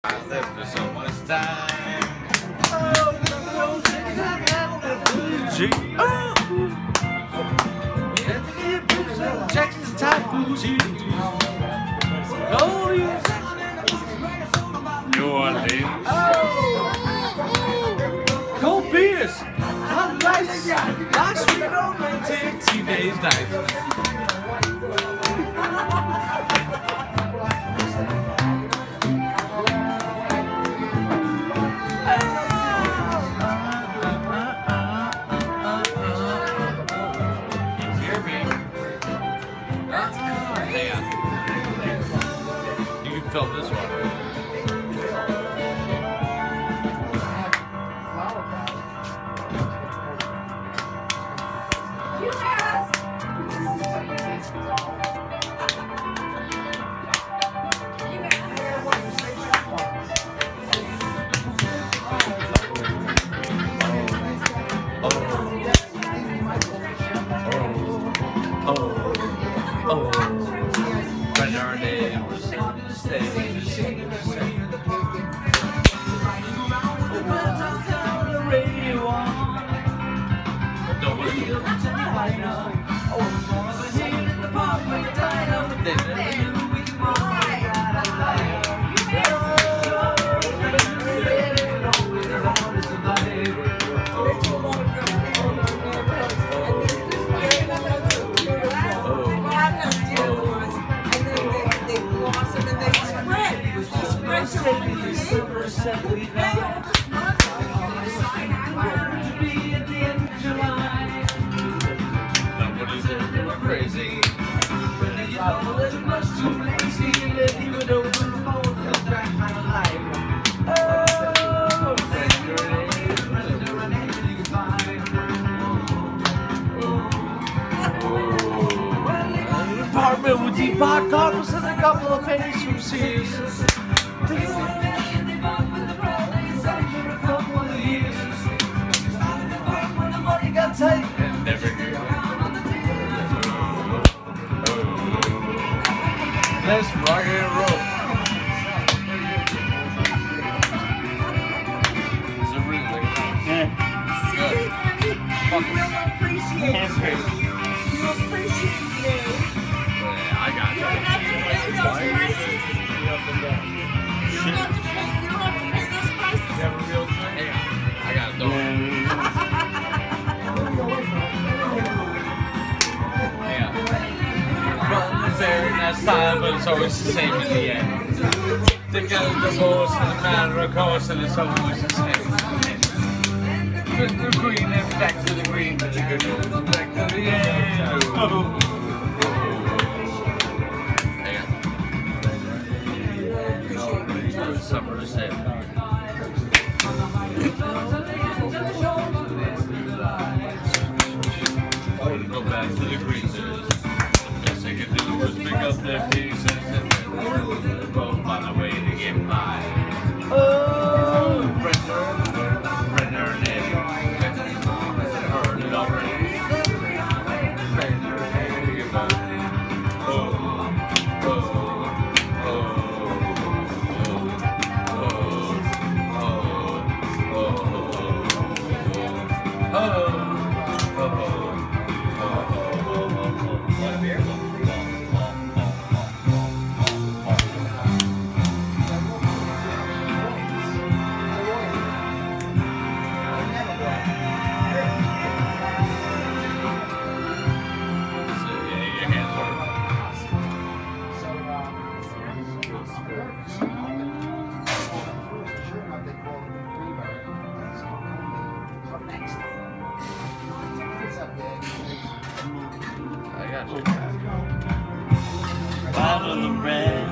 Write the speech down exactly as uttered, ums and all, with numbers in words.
I lived for so much time. Oh, those things I had to do. Oh, let me get pictures of Jackson type bougie. Oh, you New Orleans. Oh, cold beers. Hot rice. Nice sweet romantic. Teenage night. Film this one. Crazy. Apartment with deep hot carpets and a couple of pennies from Sears. And never get Let's rock and roll. Is it really like that? Yeah. Good. Fuck You will appreciate me. You appreciate me. Yeah, I got You don't have to pay those prices. You don't have to pay, you don't have to pay those prices. You have a real thing? Hang on. I got a dog. Very nice time, but it's always the same in the end. They got a divorce and a matter of course, and it's always the same. The green and back to the green, but the good news back to the end. Oh. Summer is here. Go back to the green. Just pick up their pieces and then both on the way to get by. Oh, Brenner, Brenner, Nick, heard it already. Brenner, Nick, oh, oh, oh, oh, oh, oh, oh. I got you. Bottle of red.